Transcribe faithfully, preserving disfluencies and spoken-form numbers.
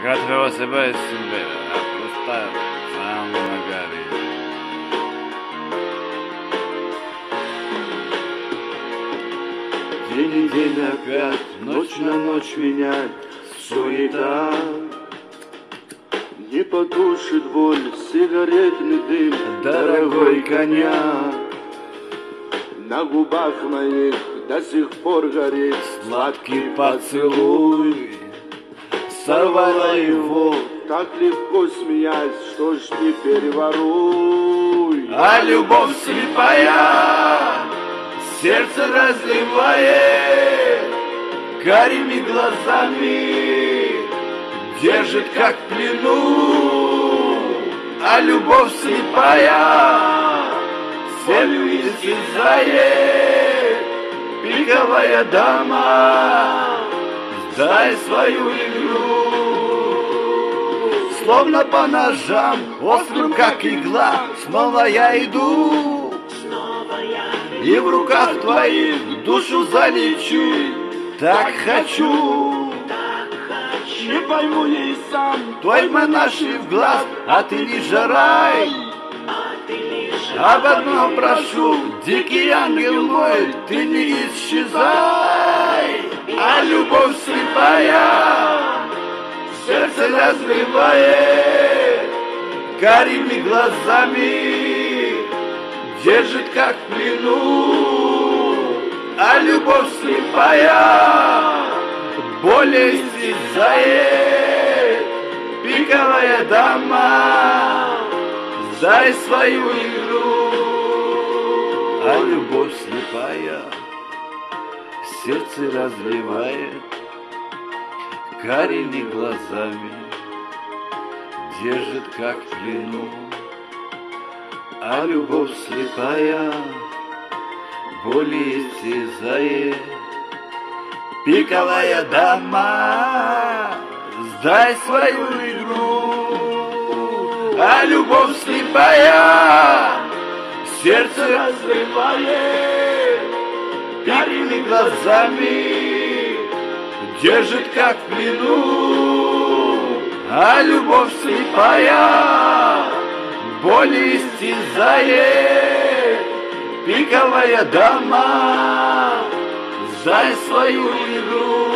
Atveros себе себе, а просто сам на горе. День и день опять, ночь на ночь менять суета. Не потушит боль сигаретный дым, дорогой коньяк. На губах моих до сих пор горит сладкий поцелуй. Сорвала его, так легко смеясь, что ж не переворуй. А любовь слепая сердце разливает, карими глазами держит как в плену. А любовь слепая солью исчезает, пиковая дама, сдай свою игру. Словно по ножам, острым как игла, снова я иду. И в руках твоих душу залечу, так хочу. Не пойму я и сам Твой монаший глаз, а ты лишь рай. Об одном прошу, дикий ангел мой, ты не исчезай. А любовь слепая сердце разрывает, карими глазами держит как в плену. А любовь слепая более истязает, пиковая дама, сдай свою игру. А любовь слепая сердце разливает, карими глазами держит как в плену. А любовь слепая более истязает, пиковая дама, сдай свою игру. А любовь слепая сердце разрывает, карими глазами держит как в плену. А любовь слепая боль истязает, пиковая дама, сдай свою игру.